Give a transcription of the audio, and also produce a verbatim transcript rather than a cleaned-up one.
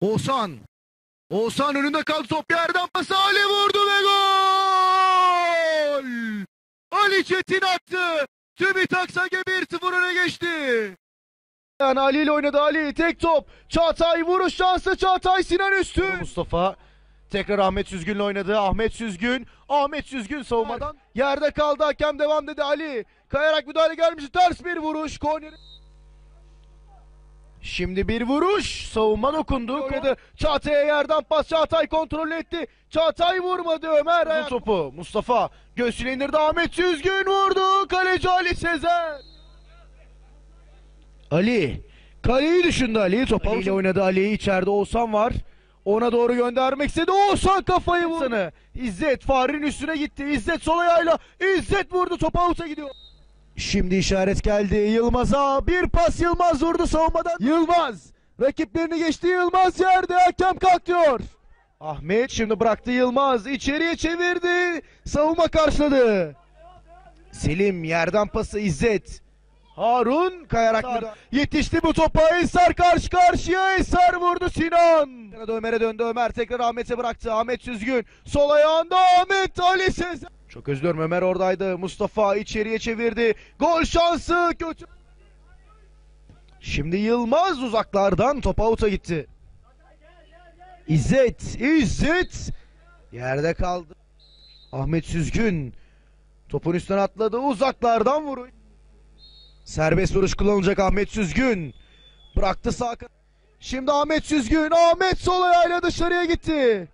Oğuzhan. Oğuzhan önünde kaldı, top yerden pası, Ali vurdu ve gol! Ali Çetin attı. TÜBİTAK Sage bir sıfır öne geçti. Yani Ali ile oynadı, Ali tek top. Çağatay vuruş şansı, Çağatay, Sinan Üstün. Mustafa tekrar Ahmet Süzgün'le oynadı. Ahmet Süzgün. Ahmet Süzgün savunmadan yerde kaldı. Hakem devam dedi. Ali kayarak müdahale gelmiş. Ters bir vuruş. Korner. Şimdi bir vuruş. Savunma dokundu. Oynadı. Çağatay'a yerden pas. Çağatay kontrol etti. Çağatay vurmadı. Ömer ayak topu. Mustafa göğsüne indirdi. Ahmet Süzgün vurdu. Kaleci Ali Sezer. Ali. Kaleyi düşündü Ali. Topu Ali ile oynadı. Ali içeride Oğuzhan var. Ona doğru göndermek istedi. Oğuzhan kafayı vurdu. İzzet Fahri'nin üstüne gitti. İzzet sol ayağıyla. İzzet vurdu. Top out'a gidiyor. Şimdi işaret geldi. Yılmaz'a bir pas, Yılmaz vurdu savunmadan. Yılmaz rakiplerini geçti. Yılmaz yerde, hakem kalk diyor. Ahmet şimdi bıraktı, Yılmaz içeriye çevirdi. Savunma karşıladı. Selim yerden pası, İzzet. Harun kayarak yetişti bu topa. Eser karşı karşıya. Eser vurdu, Sinan. Ömer'e döndü. Ömer tekrar Ahmet'e bıraktı. Ahmet Süzgün sol ayağında. Ahmet, Ali Sezer. Çok özür dilerim, Ömer oradaydı. Mustafa içeriye çevirdi. Gol şansı kötü. Şimdi Yılmaz uzaklardan top out'a gitti. İzzet. İzzet yerde kaldı. Ahmet Süzgün topun üstüne atladı. Uzaklardan vuruş. Serbest vuruş kullanılacak. Ahmet Süzgün bıraktı sağ. Şimdi Ahmet Süzgün. Ahmet sol ayağıyla dışarıya gitti.